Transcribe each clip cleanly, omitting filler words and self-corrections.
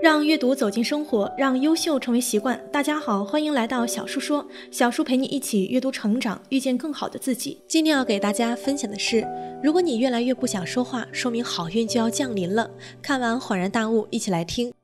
让阅读走进生活，让优秀成为习惯。大家好，欢迎来到小树说，小树陪你一起阅读成长，遇见更好的自己。今天要给大家分享的是，如果你越来越不想说话，说明好运就要降临了。看完恍然大悟，一起来听。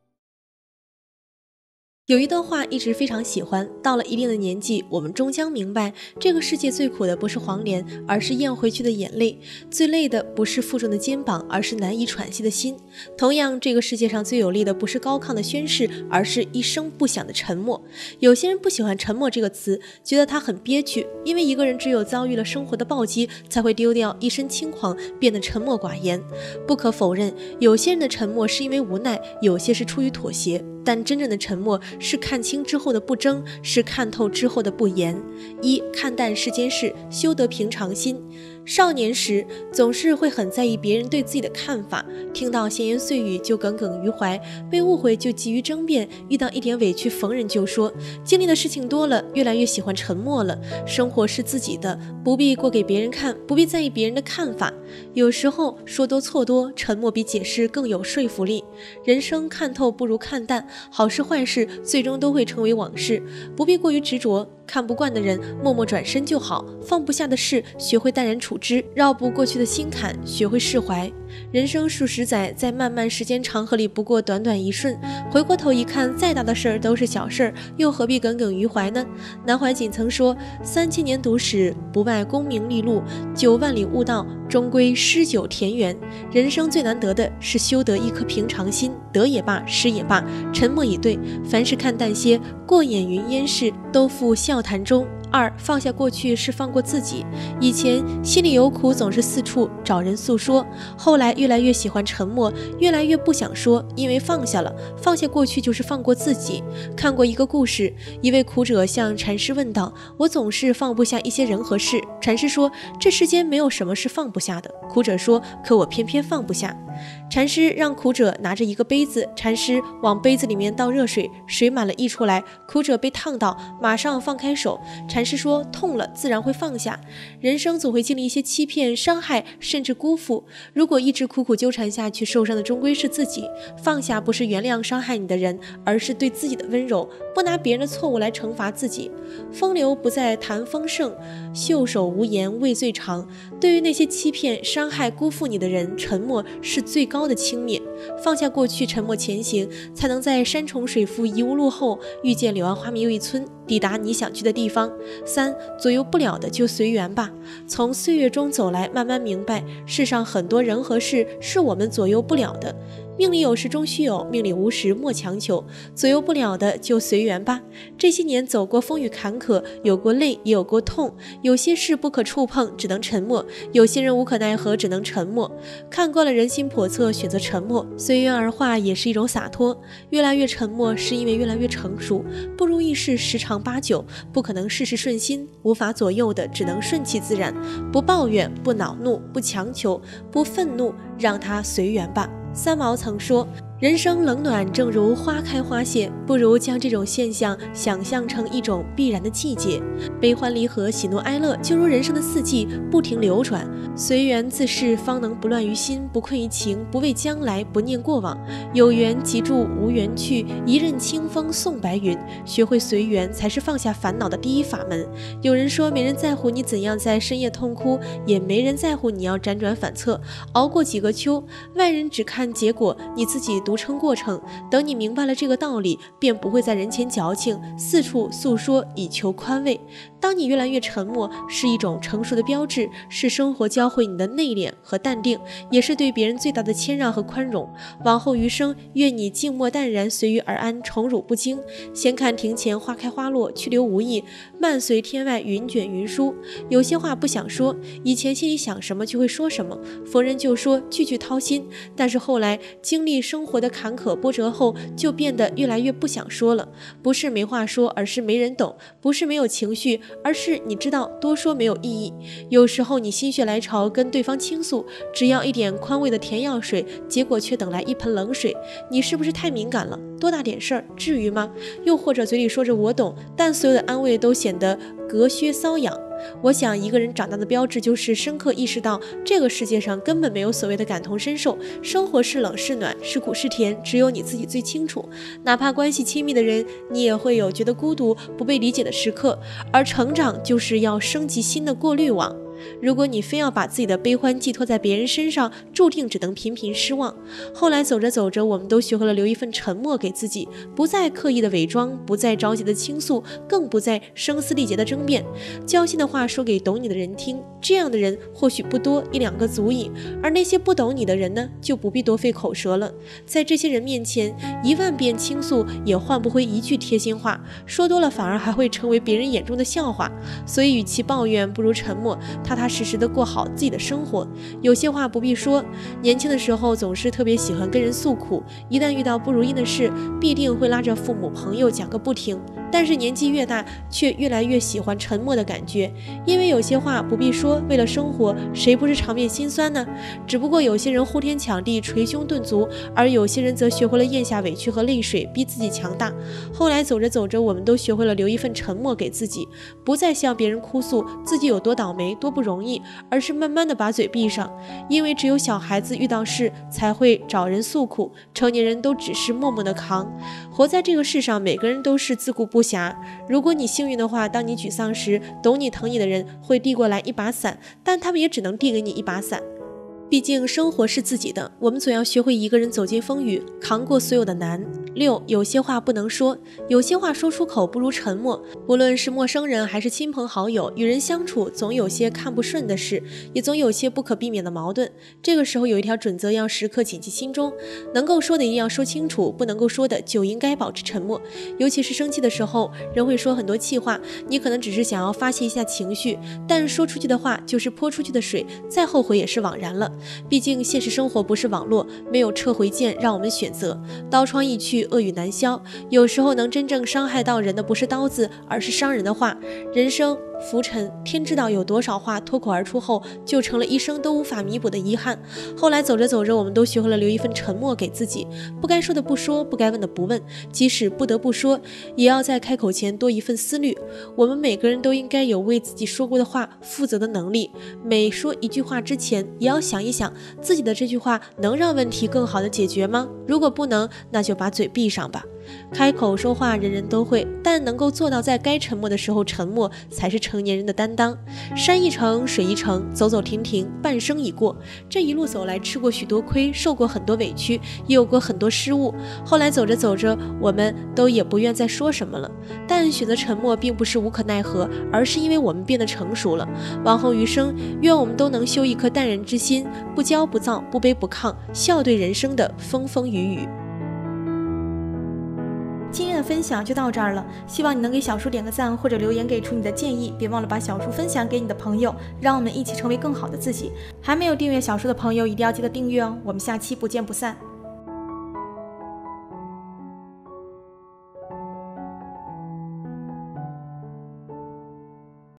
有一段话一直非常喜欢，到了一定的年纪，我们终将明白，这个世界最苦的不是黄连，而是咽回去的眼泪；最累的不是负重的肩膀，而是难以喘息的心。同样，这个世界上最有力的不是高亢的宣誓，而是一声不响的沉默。有些人不喜欢沉默这个词，觉得它很憋屈，因为一个人只有遭遇了生活的暴击，才会丢掉一身轻狂，变得沉默寡言。不可否认，有些人的沉默是因为无奈，有些是出于妥协，但真正的沉默是看清之后的不争，是看透之后的不言。一，看淡世间事，修得平常心。少年时总是会很在意别人对自己的看法，听到闲言碎语就耿耿于怀，被误会就急于争辩，遇到一点委屈逢人就说。经历的事情多了，越来越喜欢沉默了。生活是自己的，不必过给别人看，不必在意别人的看法。有时候说多错多，沉默比解释更有说服力。人生看透不如看淡，好事坏事最终都会成为往事，不必过于执着。看不惯的人默默转身就好，放不下的事学会淡然处之，绕不过去的心坎学会释怀。人生数十载，在漫漫时间长河里不过短短一瞬，回过头一看，再大的事儿都是小事儿，又何必耿耿于怀呢？南怀瑾曾说：3000年读史，不外功名利禄；9万里悟道，终归诗酒田园。人生最难得的是修得一颗平常心，得也罢，失也罢，沉默以对。凡事看淡些，过眼云烟事，都付笑谈中。二，放下过去是放过自己。以前心里有苦总是四处找人诉说，后来越来越喜欢沉默，越来越不想说，因为放下了。放下过去就是放过自己。看过一个故事，一位苦者向禅师问道：我总是放不下一些人和事。禅师说：这世间没有什么是放不下的。苦者说：可我偏偏放不下。禅师让苦者拿着一个杯子，禅师往杯子里面倒热水，水满了溢出来，苦者被烫到，马上放开手。禅师说：痛了自然会放下。人生总会经历一些欺骗、伤害，甚至辜负，如果一直苦苦纠缠下去，受伤的终归是自己。放下不是原谅伤害你的人，而是对自己的温柔，不拿别人的错误来惩罚自己。风流不在谈丰盛，袖手无言畏最长。对于那些欺骗、伤害、辜负你的人，沉默是最高的轻蔑。放下过去，沉默前行，才能在山重水复疑无路后，遇见柳暗花明又一村，抵达你想去的地方。三，左右不了的就随缘吧。从岁月中走来，慢慢明白，世上很多人和事是我们左右不了的。命里有时终须有，命里无时莫强求。左右不了的就随缘吧。这些年走过风雨坎坷，有过泪也有过痛，有些事不可触碰，只能沉默；有些人无可奈何，只能沉默。看惯了人心叵测，选择沉默，随缘而化也是一种洒脱。越来越沉默，是因为越来越成熟。不如意事十常八九，不可能事事顺心，无法左右的只能顺其自然。不抱怨，不恼怒，不强求，不愤怒，让它随缘吧。三毛曾说，人生冷暖正如花开花谢，不如将这种现象想象成一种必然的季节。悲欢离合，喜怒哀乐，就如人生的四季，不停流转。随缘自是，方能不乱于心，不困于情，不畏将来，不念过往。有缘即住，无缘去，一任清风送白云。学会随缘，才是放下烦恼的第一法门。有人说，没人在乎你怎样在深夜痛哭，也没人在乎你要辗转反侧，熬过几个秋。外人只看结果，你自己独撑过程。等你明白了这个道理，便不会在人前矫情，四处诉说以求宽慰。当你越来越沉默，是一种成熟的标志，是生活教会你的内敛和淡定，也是对别人最大的谦让和宽容。往后余生，愿你静默淡然，随遇而安，宠辱不惊。闲看庭前花开花落，去留无意，漫随天外云卷云舒。有些话不想说，以前心里想什么就会说什么，逢人就说，句句掏心。但是后来经历生活的坎坷波折后，就变得越来越不想说了。不是没话说，而是没人懂；不是没有情绪，而是你知道多说没有意义。有时候你心血来潮跟对方倾诉，只要一点宽慰的甜药水，结果却等来一盆冷水。你是不是太敏感了？多大点事儿，至于吗？又或者嘴里说着我懂，但所有的安慰都显得隔靴搔痒。我想一个人长大的标志就是深刻意识到这个世界上根本没有所谓的感同身受，生活是冷是暖，是苦是甜，只有你自己最清楚。哪怕关系亲密的人，你也会有觉得孤独不被理解的时刻，而成长就是要升级新的过滤网。如果你非要把自己的悲欢寄托在别人身上，注定只能频频失望。后来走着走着，我们都学会了留一份沉默给自己，不再刻意的伪装，不再着急的倾诉，更不再声嘶力竭的争辩，交心的话说给懂你的人听。这样的人或许不多，一两个足矣，而那些不懂你的人呢，就不必多费口舌了。在这些人面前，10000遍倾诉也换不回一句贴心话，说多了反而还会成为别人眼中的笑话。所以与其抱怨，不如沉默，踏踏实实的过好自己的生活。有些话不必说，年轻的时候总是特别喜欢跟人诉苦，一旦遇到不如意的事，必定会拉着父母朋友讲个不停。但是年纪越大，却越来越喜欢沉默的感觉，因为有些话不必说，为了生活，谁不是常面心酸呢？只不过有些人呼天抢地，捶胸顿足，而有些人则学会了咽下委屈和泪水，逼自己强大。后来走着走着，我们都学会了留一份沉默给自己，不再向别人哭诉自己有多倒霉多不容易，而是慢慢的把嘴闭上。因为只有小孩子遇到事才会找人诉苦，成年人都只是默默的扛。活在这个世上，每个人都是自顾不暇。如果你幸运的话，当你沮丧时，懂你疼你的人会递过来一把伞，但他们也只能递给你一把伞。毕竟生活是自己的，我们总要学会一个人走进风雨，扛过所有的难。6. 有些话不能说，有些话说出口不如沉默。无论是陌生人还是亲朋好友，与人相处总有些看不顺的事，也总有些不可避免的矛盾。这个时候有一条准则要时刻谨记心中，能够说的一定要说清楚，不能够说的就应该保持沉默。尤其是生气的时候，人会说很多气话，你可能只是想要发泄一下情绪，但说出去的话就是泼出去的水，再后悔也是枉然了。毕竟现实生活不是网络，没有撤回键让我们选择，刀疮易去，恶语难消。有时候能真正伤害到人的不是刀子，而是伤人的话。人生浮沉，天知道有多少话脱口而出后，就成了一生都无法弥补的遗憾。后来走着走着，我们都学会了留一份沉默给自己，不该说的不说，不该问的不问，即使不得不说，也要在开口前多一份思虑。我们每个人都应该有为自己说过的话负责的能力，每说一句话之前，也要想一想自己的这句话能让问题更好的解决吗？如果不能，那就把嘴闭上吧。开口说话人人都会，但能够做到在该沉默的时候沉默，才是成年人的担当。山一程，水一程，走走停停，半生已过。这一路走来，吃过许多亏，受过很多委屈，也有过很多失误。后来走着走着，我们都也不愿再说什么了。但选择沉默并不是无可奈何，而是因为我们变得成熟了。往后余生，愿我们都能修一颗淡然之心，不骄不躁，不卑不亢，笑对人生的风风雨雨。今天的分享就到这儿了，希望你能给小叔点个赞或者留言给出你的建议，别忘了把小叔分享给你的朋友，让我们一起成为更好的自己。还没有订阅小叔的朋友一定要记得订阅哦，我们下期不见不散。